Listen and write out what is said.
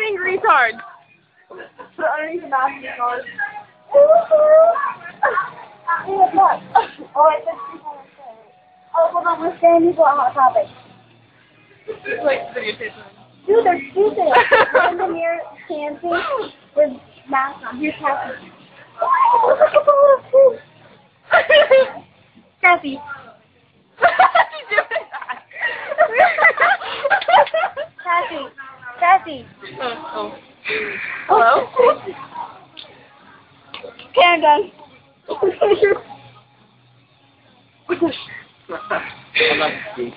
being retards. Put it underneath the mask of the cars. Oh, it says oh, hold on, we're standing for a hot topic. Like videotape. Dude, they're stupid. They're in the mirror dancing with masks on. Here's Cassie. Cassie. She's doing that. Cassie. Cassie. Oh. Hello? Okay, I'm done. I'm not